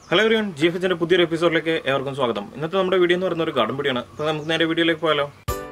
Hello everyone, GFHന്റെ പുതിയൊരു എപ്പിസോഡിലേക്ക് ഏവർക്കും സ്വാഗതം. ഇന്നത്തെ നമ്മുടെ വീഡിയോ എന്ന് പറയുന്ന ഒരു ഗാർഡൻ വീഡിയോ ആണ്. അപ്പോൾ നമുക്ക് നേരെ വീഡിയോയിലേക്ക് പോയാലോ.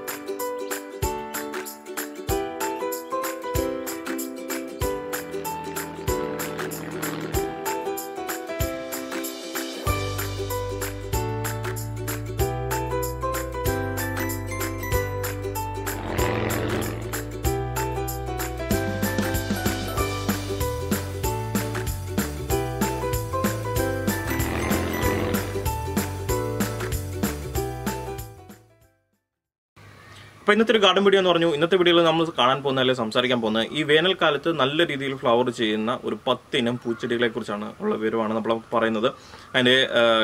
അപ്പോൾ ഇന്നത്തെ ഒരു ഗാർഡൻ വീഡിയോ എന്ന് പറഞ്ഞു. ഇന്നത്തെ വീഡിയോയിൽ നമ്മൾ കാണാൻ പോകുന്ന അല്ലെങ്കിൽ സംസാരിക്കാൻ പോകുന്ന ഈ വേനൽക്കാലത്ത് നല്ല രീതിയിൽ ഫ്ലവർ ചെയ്യുന്ന ഒരു 10 ഇനം പൂച്ചെടികളെ കുറിച്ചാണ് ഉള്ള വിവരമാണ് നമ്മൾ പറയുന്നത്. അതിൻ്റെ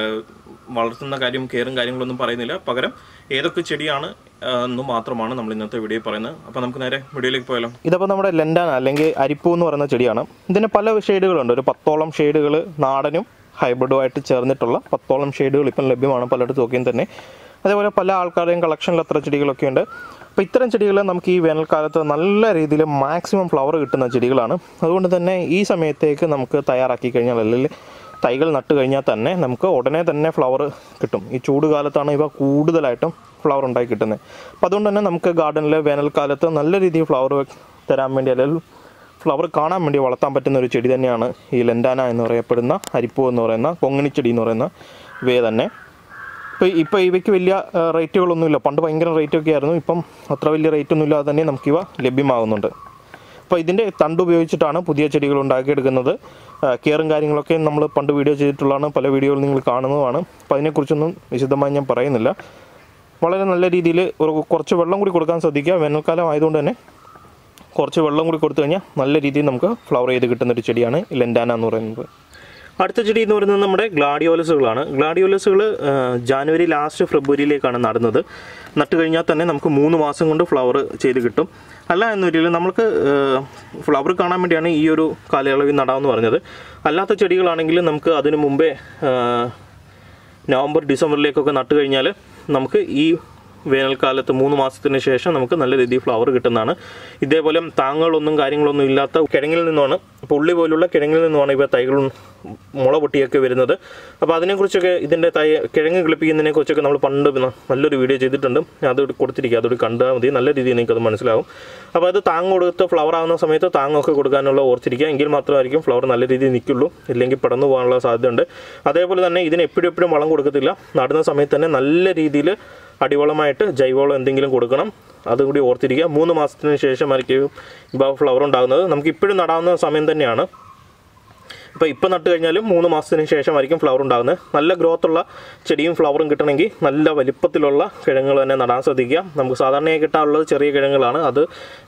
വളർത്തുന്ന കാര്യം കെയറും കാര്യങ്ങളൊന്നും പറയുന്നില്ല, പകരം ഏതൊക്കെ ചെടിയാണ് എന്ന് മാത്രമാണ് നമ്മൾ ഇന്നത്തെ വീഡിയോ പറയുന്നത്. അപ്പോൾ നമുക്ക് നേരെ വീഡിയോയിലേക്ക് പോയാലോ. ഇതപ്പോൾ നമ്മുടെ ലെൻഡാന അല്ലെങ്കിൽ അരിപ്പൂ എന്ന് പറയുന്ന ചെടിയാണ്. ഇതിന് പല ഷെയ്ഡുകളുണ്ട്. ഒരു 10ഓളം ഷെയ്ഡുകൾ നാടനും ഹൈബ്രിഡുമായിട്ട് ചേർന്നിട്ടുള്ള 10ഓളം ഷെയ്ഡുകൾ ഇപ്പം ലഭ്യമാണ് പലയിടത്തും നോക്കിയും തന്നെ. അതേപോലെ പല ആൾക്കാരുടെയും കളക്ഷനിൽ അത്ര ചെടികളൊക്കെ ഉണ്ട്. അപ്പോൾ ഇത്തരം ചെടികൾ നമുക്ക് ഈ വേനൽക്കാലത്ത് നല്ല രീതിയിൽ മാക്സിമം ഫ്ലവർ കിട്ടുന്ന ചെടികളാണ്. അതുകൊണ്ട് തന്നെ ഈ സമയത്തേക്ക് നമുക്ക് തയ്യാറാക്കി കഴിഞ്ഞാൽ അല്ലെങ്കിൽ തൈകൾ നട്ട് കഴിഞ്ഞാൽ തന്നെ നമുക്ക് ഉടനെ തന്നെ ഫ്ലവർ കിട്ടും. ഈ ചൂട് കാലത്താണ് ഇവ കൂടുതലായിട്ടും ഫ്ലവർ ഉണ്ടായി കിട്ടുന്നത്. അപ്പോൾ അതുകൊണ്ട് തന്നെ നമുക്ക് ഗാർഡനിൽ വേനൽക്കാലത്ത് നല്ല രീതിയിൽ ഫ്ലവർ തരാൻ വേണ്ടി അല്ലെങ്കിൽ ഫ്ലവർ കാണാൻ വേണ്ടി വളർത്താൻ പറ്റുന്ന ഒരു ചെടി തന്നെയാണ് ഈ ലെൻഡാന എന്ന് പറയപ്പെടുന്ന അരിപ്പൂ എന്ന് പറയുന്ന കൊങ്ങിണിച്ചെടി എന്ന് പറയുന്ന ഇവയെ തന്നെ. ഇപ്പോൾ ഇവയ്ക്ക് വലിയ റേറ്റുകളൊന്നുമില്ല. പണ്ട് ഭയങ്കര റേറ്റൊക്കെ ആയിരുന്നു. ഇപ്പം അത്ര വലിയ റേറ്റൊന്നും ഇല്ലാതെ തന്നെ നമുക്കിവ ലഭ്യമാകുന്നുണ്ട്. അപ്പോൾ ഇതിൻ്റെ തണ്ട് ഉപയോഗിച്ചിട്ടാണ് പുതിയ ചെടികൾ ഉണ്ടാക്കിയെടുക്കുന്നത്. കെയറും കാര്യങ്ങളൊക്കെ നമ്മൾ പണ്ട് വീഡിയോ ചെയ്തിട്ടുള്ളതാണ്, പല വീഡിയോകൾ നിങ്ങൾ കാണുന്നതാണ്. അപ്പോൾ അതിനെക്കുറിച്ചൊന്നും വിശദമായി ഞാൻ പറയുന്നില്ല. വളരെ നല്ല രീതിയിൽ കുറച്ച് വെള്ളം കൂടി കൊടുക്കാൻ ശ്രദ്ധിക്കുക. വേനൽക്കാലം ആയതുകൊണ്ട് തന്നെ കുറച്ച് വെള്ളം കൂടി കൊടുത്തു കഴിഞ്ഞാൽ നല്ല രീതിയിൽ നമുക്ക് ഫ്ലവർ ചെയ്ത് കിട്ടുന്നൊരു ചെടിയാണ് ലെൻഡാന എന്ന് പറയുന്നത്. അടുത്ത ചെടി എന്ന് പറയുന്നത് നമ്മുടെ ഗ്ലാഡിയോലസുകളാണ്. ഗ്ലാഡിയോലസുകൾ ജാനുവരി ലാസ്റ്റ് ഫെബ്രുവരിയിലേക്കാണ് നടുന്നത്. നട്ട് കഴിഞ്ഞാൽ തന്നെ നമുക്ക് 3 മാസം കൊണ്ട് ഫ്ലവർ ചെയ്ത് കിട്ടും. അല്ല എന്നൊരിക്കൽ നമുക്ക് ഫ്ലവർ കാണാൻ വേണ്ടിയാണ് ഈ ഒരു കാലയളവിൽ നടാമെന്ന് പറഞ്ഞത്. അല്ലാത്ത ചെടികളാണെങ്കിൽ നമുക്ക് അതിനു മുമ്പേ നവംബർ ഡിസംബറിലേക്കൊക്കെ നട്ട് കഴിഞ്ഞാൽ നമുക്ക് ഈ വേനൽക്കാലത്ത് 3 മാസത്തിന് ശേഷം നമുക്ക് നല്ല രീതിയിൽ ഫ്ലവർ കിട്ടുന്നതാണ്. ഇതേപോലെ താങ്ങുകളൊന്നും കാര്യങ്ങളൊന്നും ഇല്ലാത്ത കിഴങ്ങിൽ നിന്നുമാണ്, പുള്ളി പോലുള്ള കിഴങ്ങിൽ നിന്നുമാണ് ഇവ തൈകൾ മുള പൊട്ടിയൊക്കെ വരുന്നത്. അപ്പോൾ അതിനെക്കുറിച്ചൊക്കെ ഇതിൻ്റെ കിഴങ്ങ് കിളിപ്പിക്കുന്നതിനെ കുറിച്ചൊക്കെ നമ്മൾ പണ്ട് നല്ലൊരു വീഡിയോ ചെയ്തിട്ടുണ്ട്. അത് കൊടുത്തിരിക്കുക, അതോട് കണ്ടാൽ മതി. നല്ല രീതിയിൽ എനിക്കത് മനസ്സിലാവും. അപ്പോൾ അത് താങ്ങ് കൊടുത്ത് ഫ്ലവർ ആകുന്ന സമയത്ത് താങ്ങൊക്കെ കൊടുക്കാനുള്ള ഓർത്തിരിക്കുക. എങ്കിൽ മാത്രമായിരിക്കും ഫ്ലവർ നല്ല രീതിയിൽ നിൽക്കുള്ളൂ, ഇല്ലെങ്കിൽ പടന്നു പോകാനുള്ള സാധ്യതയുണ്ട്. അതേപോലെ തന്നെ ഇതിന് എപ്പോഴും വളം കൊടുക്കത്തില്ല. നടുന്ന സമയത്ത് തന്നെ നല്ല രീതിയിൽ അടിവളമായിട്ട് ജൈവവളം എന്തെങ്കിലും കൊടുക്കണം. അതുകൂടി ഓർത്തിരിക്കുക. 3 മാസത്തിന് ശേഷമായിരിക്കും ഇപ്പോൾ ഫ്ലവർ ഉണ്ടാകുന്നത്. നമുക്ക് ഇപ്പോഴും നടാവുന്ന സമയം തന്നെയാണ്. ഇപ്പോൾ നട്ട് കഴിഞ്ഞാലും 3 മാസത്തിന് ശേഷമായിരിക്കും ഫ്ലവർ ഉണ്ടാകുന്നത്. നല്ല ഗ്രോത്തുള്ള ചെടിയും ഫ്ലവറും കിട്ടണമെങ്കിൽ നല്ല വലിപ്പത്തിലുള്ള കിഴങ്ങുകൾ തന്നെ നടാൻ ശ്രദ്ധിക്കുക. നമുക്ക് സാധാരണയായി കിട്ടാറുള്ളത് ചെറിയ കിഴങ്ങുകളാണ്. അത്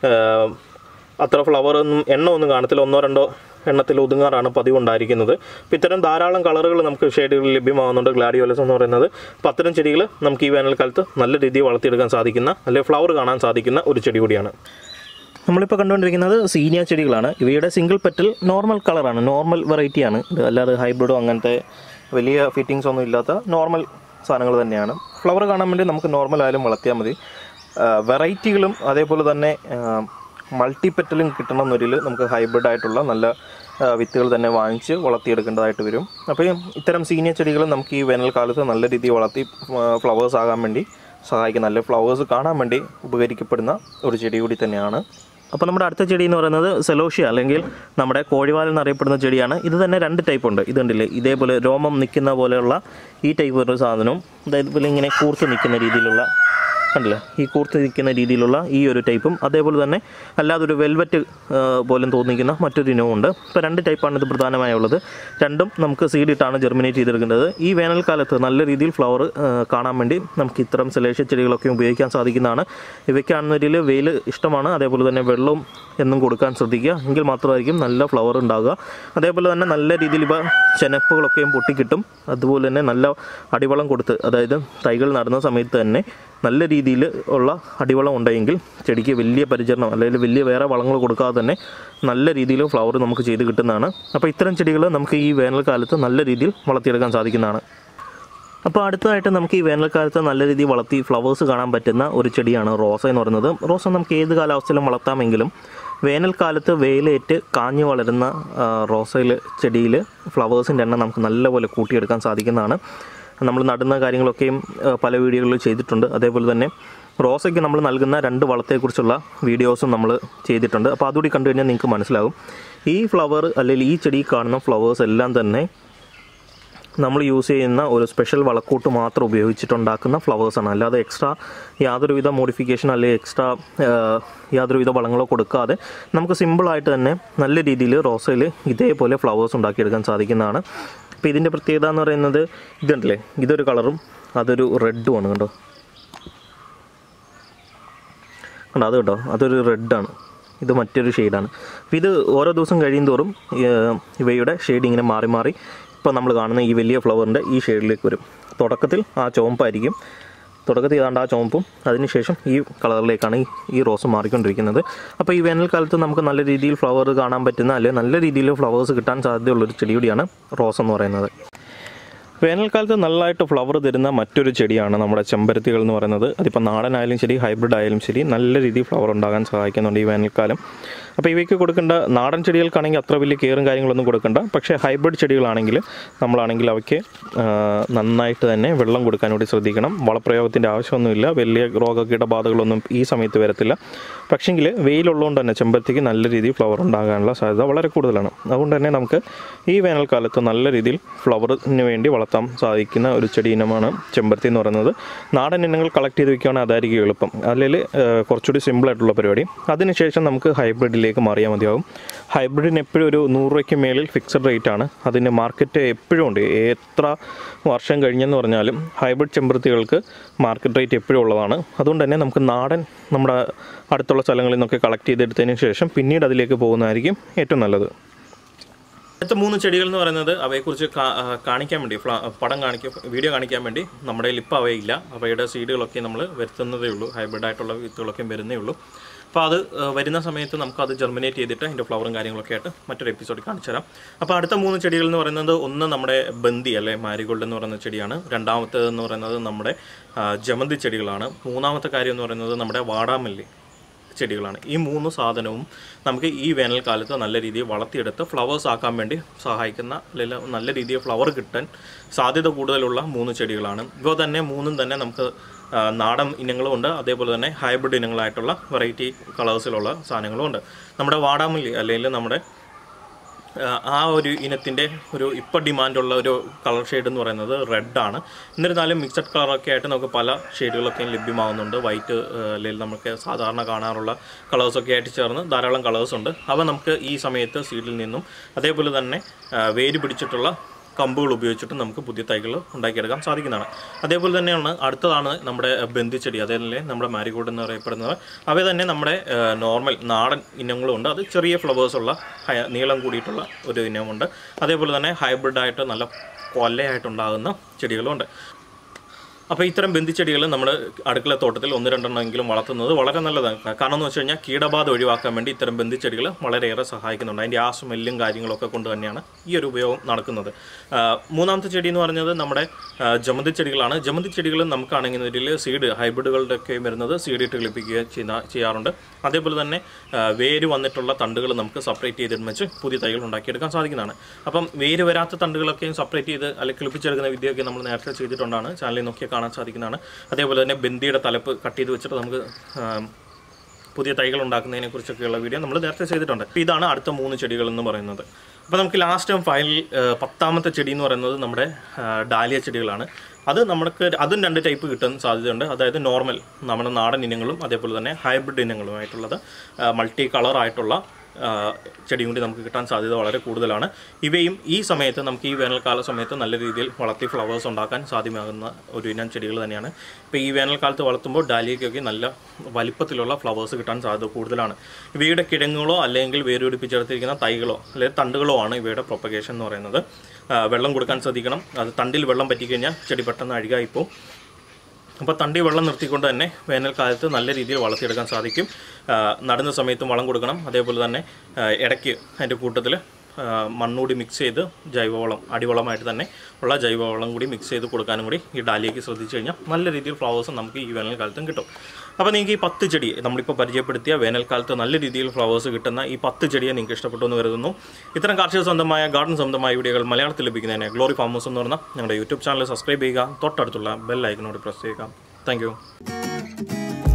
അത്ര ഫ്ലവറൊന്നും എണ്ണമൊന്നും കാണത്തില്ല. 1-2 എണ്ണത്തിൽ ഒതുങ്ങാറാണ് പതിവ് ഉണ്ടായിരിക്കുന്നത്. അപ്പോൾ ഇത്തരം ധാരാളം കളറുകൾ നമുക്ക് ഷെയ്ഡുകൾ ലഭ്യമാകുന്നുണ്ട് ഗ്ലാഡിയോലസ് എന്ന് പറയുന്നത്. അപ്പോൾ അത്തരം ചെടികൾ നമുക്ക് ഈ വേനൽക്കാലത്ത് നല്ല രീതിയിൽ വളർത്തിയെടുക്കാൻ സാധിക്കുന്ന, അല്ലെങ്കിൽ ഫ്ലവർ കാണാൻ സാധിക്കുന്ന ഒരു ചെടി കൂടിയാണ്. നമ്മളിപ്പോൾ കണ്ടുകൊണ്ടിരിക്കുന്നത് സീനിയ ചെടികളാണ്. ഇവയുടെ സിംഗിൾ പെറ്റൽ നോർമൽ കളറാണ്, നോർമൽ വെറൈറ്റിയാണ് ഇത്. അല്ലാതെ ഹൈബ്രിഡോ അങ്ങനത്തെ വലിയ ഫിറ്റിങ്സ് ഒന്നും ഇല്ലാത്ത നോർമൽ സാധനങ്ങൾ തന്നെയാണ്. ഫ്ലവർ കാണാൻ വേണ്ടി നമുക്ക് നോർമൽ ആയാലും വളർത്തിയാൽ മതി. വെറൈറ്റികളും അതേപോലെ തന്നെ മൾട്ടിപ്പെറ്റലും കിട്ടണമെന്നൊരിൽ നമുക്ക് ഹൈബ്രിഡ് ആയിട്ടുള്ള നല്ല വിത്തുകൾ തന്നെ വാങ്ങിച്ച് വളർത്തിയെടുക്കേണ്ടതായിട്ട് വരും. അപ്പോൾ ഇത്തരം സീനിയർ ചെടികൾ നമുക്ക് ഈ വേനൽക്കാലത്ത് നല്ല രീതിയിൽ വളർത്തി ഫ്ലവേഴ്സ് ആകാൻ വേണ്ടി സഹായിക്കുന്ന, നല്ല ഫ്ലവേഴ്സ് കാണാൻ വേണ്ടി ഉപകരിക്കപ്പെടുന്ന ഒരു ചെടി കൂടി തന്നെയാണ്. അപ്പോൾ നമ്മുടെ അടുത്ത ചെടി എന്ന് പറയുന്നത് സെലോഷ്യ അല്ലെങ്കിൽ നമ്മുടെ കോഴിവാൽ എന്നറിയപ്പെടുന്ന ചെടിയാണ്. ഇത് തന്നെ 2 ടൈപ്പ് ഉണ്ട്. ഇതുണ്ടല്ലേ, ഇതേപോലെ രോമം നിൽക്കുന്ന പോലെയുള്ള ഈ ടൈപ്പ് ഒരു സാധനവും, ഇതേപോലെ ഇങ്ങനെ കൂർത്ത് നിൽക്കുന്ന രീതിയിലുള്ള, കണ്ടില്ലേ, ഈ കൂർത്ത് നിൽക്കുന്ന രീതിയിലുള്ള ഈ ഒരു ടൈപ്പും, അതേപോലെ തന്നെ അല്ലാതെ ഒരു വെൽവെറ്റ് പോലും തോന്നിക്കുന്ന മറ്റൊരു ഇനവും ഉണ്ട്. ഇപ്പോൾ 2 ടൈപ്പാണ് ഇത് പ്രധാനമായുള്ളത്. രണ്ടും നമുക്ക് സീഡിട്ടാണ് ജെർമിനേറ്റ് ചെയ്തെടുക്കേണ്ടത്. ഈ വേനൽക്കാലത്ത് നല്ല രീതിയിൽ ഫ്ലവർ കാണാൻ വേണ്ടി നമുക്ക് ഇത്തരം സെലേഷ്യ ചെടികളൊക്കെ ഉപയോഗിക്കാൻ സാധിക്കുന്നതാണ്. ഇവയ്ക്കാണെന്നൊരിൽ വെയിൽ ഇഷ്ടമാണ്. അതേപോലെ തന്നെ വെള്ളവും എന്നും കൊടുക്കാൻ ശ്രദ്ധിക്കുക. എങ്കിൽ മാത്രമായിരിക്കും നല്ല ഫ്ലവർ ഉണ്ടാകുക. അതേപോലെ തന്നെ നല്ല രീതിയിൽ ഇവ ചെനപ്പുകളൊക്കെയും പൊട്ടിക്കിട്ടും. അതുപോലെ തന്നെ നല്ല അടിവളം കൊടുത്ത്, അതായത് തൈകൾ നടുന്ന സമയത്ത് തന്നെ നല്ല രീതിയിൽ ഉള്ള അടിവളം ഉണ്ടെങ്കിൽ ചെടിക്ക് വലിയ പരിചരണം അല്ലെങ്കിൽ വലിയ വേറെ വളങ്ങൾ കൊടുക്കാതെ തന്നെ നല്ല രീതിയിൽ ഫ്ലവർ നമുക്ക് ചെയ്ത് കിട്ടുന്നതാണ്. അപ്പോൾ ഇത്തരം ചെടികൾ നമുക്ക് ഈ വേനൽക്കാലത്ത് നല്ല രീതിയിൽ വളർത്തിയെടുക്കാൻ സാധിക്കുന്നതാണ്. അപ്പോൾ അടുത്തതായിട്ട് നമുക്ക് ഈ വേനൽക്കാലത്ത് നല്ല രീതിയിൽ വളർത്തി ഫ്ലവേഴ്സ് കാണാൻ പറ്റുന്ന ഒരു ചെടിയാണ് റോസ എന്ന് പറയുന്നത്. റോസ നമുക്ക് ഏത് കാലാവസ്ഥയിലും വളർത്താമെങ്കിലും വേനൽക്കാലത്ത് വെയിലേറ്റ് കാഞ്ഞു വളരുന്ന റോസയിൽ ചെടിയിൽ ഫ്ലവേഴ്സിൻ്റെ എണ്ണം നമുക്ക് നല്ലപോലെ കൂട്ടിയെടുക്കാൻ സാധിക്കുന്നതാണ്. നമ്മൾ നടുന്ന കാര്യങ്ങളൊക്കെയും പല വീഡിയോകളിൽ ചെയ്തിട്ടുണ്ട്. അതേപോലെ തന്നെ റോസയ്ക്ക് നമ്മൾ നൽകുന്ന 2 വളത്തെക്കുറിച്ചുള്ള വീഡിയോസും നമ്മൾ ചെയ്തിട്ടുണ്ട്. അപ്പോൾ അതുകൂടി കണ്ടു കഴിഞ്ഞാൽ നിങ്ങൾക്ക് മനസ്സിലാകും. ഈ ഫ്ലവർ അല്ലെങ്കിൽ ഈ ചെടി കാണുന്ന ഫ്ലവേഴ്സ് എല്ലാം തന്നെ നമ്മൾ യൂസ് ചെയ്യുന്ന ഒരു സ്പെഷ്യൽ വളക്കൂട്ട് മാത്രം ഉപയോഗിച്ചിട്ടുണ്ടാക്കുന്ന ഫ്ലവേഴ്സാണ്. അല്ലാതെ എക്സ്ട്രാ യാതൊരുവിധ മോഡിഫിക്കേഷൻ അല്ലെങ്കിൽ എക്സ്ട്രാ യാതൊരുവിധ വളങ്ങളോ കൊടുക്കാതെ നമുക്ക് സിമ്പിളായിട്ട് തന്നെ നല്ല രീതിയിൽ റോസയിൽ ഇതേപോലെ ഫ്ലവേഴ്സ് ഉണ്ടാക്കിയെടുക്കാൻ സാധിക്കുന്നതാണ്. അപ്പോൾ ഇതിൻ്റെ പ്രത്യേകത എന്ന് പറയുന്നത് ഇതുണ്ടല്ലേ, ഇതൊരു കളറും അതൊരു റെഡുമാണ്. കണ്ടോ അത് കേട്ടോ, അതൊരു റെഡാണ്, ഇത് മറ്റൊരു ഷെയ്ഡാണ്. അപ്പോൾ ഇത് ഓരോ ദിവസം കഴിയും തോറും ഇവയുടെ ഷെയ്ഡ് ഇങ്ങനെ മാറി മാറി ഇപ്പോൾ നമ്മൾ കാണുന്ന ഈ വലിയ ഫ്ലവറിൻ്റെ ഈ ഷെയ്ഡിലേക്ക് വരും. തുടക്കത്തിൽ ആ ചുവപ്പായിരിക്കും, തുടക്കത്തിൽ ഏതാണ്ട് ആ ചുവപ്പും അതിനുശേഷം ഈ കളറിലേക്കാണ് ഈ റോസ് മാറിക്കൊണ്ടിരിക്കുന്നത്. അപ്പോൾ ഈ വേനൽക്കാലത്ത് നമുക്ക് നല്ല രീതിയിൽ ഫ്ലവർ കാണാൻ പറ്റുന്ന അല്ലെങ്കിൽ നല്ല രീതിയിൽ ഫ്ലവേഴ്സ് കിട്ടാൻ സാധ്യതയുള്ളൊരു ചെടി കൂടിയാണ് റോസ് എന്ന് പറയുന്നത്. വേനൽക്കാലത്ത് നല്ലതായിട്ട് ഫ്ലവർ തരുന്ന മറ്റൊരു ചെടിയാണ് നമ്മുടെ ചെമ്പരത്തികൾ എന്ന് പറയുന്നത്. അതിപ്പോൾ നാടനായാലും ശരി ഹൈബ്രിഡ് ആയാലും ശരി നല്ല രീതിയിൽ ഫ്ലവർ ഉണ്ടാകാൻ സഹായിക്കുന്നുണ്ട് ഈ വേനൽക്കാലം. അപ്പോൾ ഇവയ്ക്ക് കൊടുക്കേണ്ട നാടൻ ചെടികൾക്കാണെങ്കിൽ അത്ര വലിയ കെയറും കാര്യങ്ങളൊന്നും കൊടുക്കണ്ട. പക്ഷേ ഹൈബ്രിഡ് ചെടികളാണെങ്കിൽ നമ്മളാണെങ്കിൽ അവയ്ക്ക് നന്നായിട്ട് തന്നെ വെള്ളം കൊടുക്കാൻ വേണ്ടി ശ്രദ്ധിക്കണം. വളപ്രയോഗത്തിൻ്റെ ആവശ്യമൊന്നുമില്ല, വലിയ രോഗകീടബാധകളൊന്നും ഈ സമയത്ത് വരത്തില്ല. പക്ഷേങ്കിൽ വെയിലുള്ളതുകൊണ്ട് തന്നെ ചെമ്പരത്തിക്ക് നല്ല രീതിയിൽ ഫ്ലവർ ഉണ്ടാകാനുള്ള സാധ്യത വളരെ കൂടുതലാണ്. അതുകൊണ്ട് തന്നെ നമുക്ക് ഈ വേനൽക്കാലത്ത് നല്ല രീതിയിൽ ഫ്ലവറിന് വേണ്ടി വളർത്താൻ സാധിക്കുന്ന ഒരു ചെടി ഇനമാണ് ചെമ്പരത്തി എന്ന് പറയുന്നത്. നാടൻ ഇനങ്ങൾ കളക്ട് ചെയ്ത് വയ്ക്കുകയാണെങ്കിൽ അതായിരിക്കും എളുപ്പം, അല്ലെങ്കിൽ കുറച്ചുകൂടി സിമ്പിളായിട്ടുള്ള പരിപാടി. അതിനുശേഷം നമുക്ക് ഹൈബ്രിഡിലേക്ക് മാറിയാൽ മതിയാകും. ഹൈബ്രിഡിന് എപ്പോഴും ഒരു 100 രൂപയ്ക്ക് മേളിൽ ഫിക്സഡ് റേറ്റാണ്. അതിൻ്റെ മാർക്കറ്റ് എപ്പോഴും ഉണ്ട്. എത്ര വർഷം കഴിഞ്ഞെന്ന് പറഞ്ഞാലും ഹൈബ്രിഡ് ചെമ്പരത്തികൾക്ക് മാർക്കറ്റ് റേറ്റ് എപ്പോഴും ഉള്ളതാണ്. അതുകൊണ്ട് തന്നെ നമുക്ക് നാടൻ നമ്മുടെ അടുത്തുള്ള സ്ഥലങ്ങളിൽ നിന്നൊക്കെ കളക്ട് ചെയ്തെടുത്തതിന് ശേഷം പിന്നീട് അതിലേക്ക് പോകുന്നതായിരിക്കും ഏറ്റവും നല്ലത്. അടുത്ത 3 ചെടികൾ എന്ന് പറയുന്നത് അവയെക്കുറിച്ച് കാണിക്കാൻ വേണ്ടി വീഡിയോ കാണിക്കാൻ വേണ്ടി നമ്മുടെ കയ്യിൽ ഇപ്പോൾ അവയില്ല. അവയുടെ സീഡുകളൊക്കെ നമ്മൾ വരുത്തുന്നതേ ഉള്ളൂ, ഹൈബ്രിഡായിട്ടുള്ള വിത്തുകളൊക്കെ വരുന്നേ ഉള്ളൂ. അപ്പോൾ അത് വരുന്ന സമയത്ത് നമുക്കത് ജെർമിനേറ്റ് ചെയ്തിട്ട് അതിൻ്റെ ഫ്ലവറും കാര്യങ്ങളൊക്കെ ആയിട്ട് മറ്റൊരു എപ്പിസോഡിൽ കാണിച്ചു തരാം. അപ്പോൾ അടുത്ത 3 ചെടികൾ എന്ന് പറയുന്നത് ഒന്ന് നമ്മുടെ ബന്ദി അല്ലെ മാരിഗോൾഡ് എന്ന് പറയുന്ന ചെടിയാണ്. രണ്ടാമത്തേത് എന്ന് പറയുന്നത് നമ്മുടെ ജമന്തി ചെടികളാണ്. മൂന്നാമത്തെ കാര്യം എന്ന് പറയുന്നത് നമ്മുടെ വാടാമല്ലി ചെടികളാണ്. ഈ 3 സാധനവും നമുക്ക് ഈ വേനൽക്കാലത്ത് നല്ല രീതിയിൽ വളർത്തിയെടുത്ത് ഫ്ലവേഴ്സ് ആക്കാൻ വേണ്ടി സഹായിക്കുന്ന അല്ലെങ്കിൽ നല്ല രീതിയിൽ ഫ്ലവർ കിട്ടാൻ സാധ്യത കൂടുതലുള്ള 3 ചെടികളാണ്. ഇപ്പോൾ തന്നെ 3ഉം തന്നെ നമുക്ക് നാടൻ ഇനങ്ങളും ഉണ്ട്, അതേപോലെ തന്നെ ഹൈബ്രിഡ് ഇനങ്ങളായിട്ടുള്ള വെറൈറ്റി കളേഴ്സിലുള്ള സാധനങ്ങളും ഉണ്ട്. നമ്മുടെ വാടാമല്ലി അല്ലെങ്കിൽ നമ്മുടെ ആ ഒരു ഇനത്തിൻ്റെ ഒരു ഇപ്പോൾ ഡിമാൻഡുള്ള ഒരു കളർ ഷെയ്ഡ് എന്ന് പറയുന്നത് റെഡാണ്. എന്നിരുന്നാലും മിക്സഡ് കളറൊക്കെ ആയിട്ട് നമുക്ക് പല ഷെയ്ഡുകളൊക്കെ ലഭ്യമാകുന്നുണ്ട്. വൈറ്റ് അല്ലെങ്കിൽ നമുക്ക് സാധാരണ കാണാറുള്ള കളേഴ്സൊക്കെ ആയിട്ട് ചേർന്ന് ധാരാളം കളേഴ്സ് ഉണ്ട്. അവ നമുക്ക് ഈ സമയത്ത് സീഡിൽ നിന്നും അതേപോലെ തന്നെ വേര് പിടിച്ചിട്ടുള്ള കമ്പുകൾ ഉപയോഗിച്ചിട്ട് നമുക്ക് പുതിയ തൈകൾ ഉണ്ടാക്കിയെടുക്കാൻ സാധിക്കുന്നതാണ്. അതേപോലെ തന്നെയാണ് അടുത്തതാണ് നമ്മുടെ ബന്ദിച്ചെടി, അതേപോലെ നമ്മുടെ മാരിഗോൾഡ് എന്ന് പറയപ്പെടുന്നത്. അവ തന്നെ നമ്മുടെ നോർമൽ നാടൻ ഇനങ്ങളും ഉണ്ട്. അത് ചെറിയ ഫ്ലവേഴ്സുള്ള നീളം കൂടിയിട്ടുള്ള ഒരു ഇനമുണ്ട്. അതേപോലെ തന്നെ ഹൈബ്രിഡായിട്ട് നല്ല കൊല്ലയായിട്ടുണ്ടാകുന്ന ചെടികളുമുണ്ട്. അപ്പോൾ ഇത്തരം ബന്ദിച്ചെടികൾ നമ്മൾ അടുക്കള തോട്ടത്തിൽ 1-2 എണ്ണമെങ്കിലും വളർത്തുന്നത് വളരെ നല്ലതാണ്. കാരണം എന്ന് വെച്ച് കഴിഞ്ഞാൽ കീടബാധ ഒഴിവാക്കാൻ വേണ്ടി ഇത്തരം ബന്ദിച്ചെടികൾ വളരെയേറെ സഹായിക്കുന്നുണ്ട്. അതിൻ്റെ ആ സ്മെല്ലും കാര്യങ്ങളൊക്കെ കൊണ്ട് തന്നെയാണ് ഈ ഒരു ഉപയോഗം നടക്കുന്നത്. മൂന്നാമത്തെ ചെടി എന്ന് പറഞ്ഞത് നമ്മുടെ ജമന്തി ചെടികളാണ്. ജമന്തി ചെടികൾ നമുക്കാണെങ്കിൽ ഇതിൽ സീഡ് ഹൈബ്രിഡുകളുടെ ഒക്കെ വരുന്നത് സീഡിട്ട് കിളിപ്പിക്കുക ചെയ്യാറുണ്ട്. അതേപോലെ തന്നെ വേര് വന്നിട്ടുള്ള തണ്ടുകൾ നമുക്ക് സെപ്പറേറ്റ് ചെയ്തിട്ട് വെച്ച് പുതിയ തൈകൾ ഉണ്ടാക്കിയെടുക്കാൻ സാധിക്കുന്നതാണ്. അപ്പം വേര് വരാത്ത തണ്ടുകളൊക്കെയും സെപ്പറേറ്റ് ചെയ്ത് അല്ലെങ്കിൽ കിളിപ്പിച്ചെടുക്കുന്ന വിദ്യയൊക്കെ നമ്മൾ നേരത്തെ ചെയ്തിട്ടുണ്ടാണ്, ചാനലിൽ നോക്കിയാൽ കാണാൻ സാധിക്കുന്നതാണ്. അതേപോലെ തന്നെ ബന്ദിയുടെ തലപ്പ് കട്ട് ചെയ്ത് വെച്ചിട്ട് നമുക്ക് പുതിയ തൈകൾ ഉണ്ടാക്കുന്നതിനെ കുറിച്ചൊക്കെയുള്ള വീഡിയോ നമ്മൾ നേരത്തെ ചെയ്തിട്ടുണ്ട്. അപ്പോൾ ഇതാണ് അടുത്ത 3 ചെടികൾ എന്ന് പറയുന്നത്. അപ്പോൾ നമുക്ക് ലാസ്റ്റ് ഫൈനൽ 10ാമത്തെ ചെടി എന്ന് പറയുന്നത് നമ്മുടെ ഡാലിയ ചെടികളാണ്. അതും 2 ടൈപ്പ് കിട്ടാൻ സാധ്യതയുണ്ട്. അതായത് നോർമൽ നമ്മുടെ നാടൻ ഇനങ്ങളും അതേപോലെ തന്നെ ഹൈബ്രിഡ് ഇനങ്ങളുമായിട്ടുള്ളത് മൾട്ടി കളറായിട്ടുള്ള ചെടി കൂടി നമുക്ക് കിട്ടാൻ സാധ്യത വളരെ കൂടുതലാണ്. ഇവയും ഈ സമയത്ത് നമുക്ക് ഈ വേനൽക്കാല സമയത്ത് നല്ല രീതിയിൽ വളർത്തി ഫ്ലവേഴ്സ് ഉണ്ടാക്കാൻ സാധ്യമാകുന്ന ഒരു ഇനം ചെടികൾ തന്നെയാണ്. ഇപ്പോൾ ഈ വേനൽക്കാലത്ത് വളർത്തുമ്പോൾ ഡാലിയയ്ക്കൊക്കെ നല്ല വലിപ്പത്തിലുള്ള ഫ്ലവേഴ്സ് കിട്ടാൻ സാധ്യത കൂടുതലാണ്. ഇവയുടെ കിഴങ്ങുകളോ അല്ലെങ്കിൽ വേരുപിടിപ്പിച്ചെടുത്തിരിക്കുന്ന തൈകളോ അല്ലെങ്കിൽ തണ്ടുകളോ ആണ് ഇവയുടെ പ്രൊപ്പഗേഷൻ എന്ന് പറയുന്നത്. വെള്ളം കൊടുക്കാൻ ശ്രദ്ധിക്കണം. അത് തണ്ടിൽ വെള്ളം പറ്റിക്കഴിഞ്ഞാൽ ചെടി പെട്ടെന്ന് അഴുകായിപ്പോൾ. അപ്പോൾ തണ്ടിൽ വെള്ളം നിർത്തിക്കൊണ്ട് തന്നെ വേനൽക്കാലത്ത് നല്ല രീതിയിൽ വളർത്തിയെടുക്കാൻ സാധിക്കും. നടുന്ന സമയത്തും വളം കൊടുക്കണം. അതേപോലെ തന്നെ ഇടയ്ക്ക് അതിൻ്റെ കൂട്ടത്തിൽ മണ്ണൂടി മിക്സ് ചെയ്ത് ജൈവവളം അടിവളമായിട്ട് തന്നെ ഉള്ള ജൈവവളം കൂടി മിക്സ് ചെയ്ത് കൊടുക്കാനും കൂടി ഈ ഡാലിയയ്ക്ക് ശ്രദ്ധിച്ചു കഴിഞ്ഞാൽ നല്ല രീതിയിൽ ഫ്ലവേഴ്സ് നമുക്ക് ഈ വേനൽക്കാലത്തും കിട്ടും. അപ്പോൾ നിങ്ങൾക്ക് ഈ 10 ചെടി നമ്മളിപ്പോൾ പരിചയപ്പെടുത്തിയ വേനൽക്കാലത്ത് നല്ല രീതിയിൽ ഫ്ലവേഴ്സ് കിട്ടുന്ന ഈ 10 ചെടിയെ നിങ്ങൾക്ക് ഇഷ്ടപ്പെട്ടു എന്ന് കരുതുന്നു. ഇത്തരം കാർഷിക സ്വന്തമായ ഗാർഡൻ സ്വന്തമായ വീഡിയോകൾ മലയാളത്തിൽ ലഭിക്കുന്നതിന് ഗ്ലോറി ഫാം ഹൗസ് എന്ന് പറഞ്ഞാൽ ഞങ്ങളുടെ യൂട്യൂബ് ചാനൽ സബ്സ്ക്രൈബ് ചെയ്യുക, തൊട്ടടുത്തുള്ള ബെൽ ഐക്കണോട് പ്രസ് ചെയ്യുക. Thank U.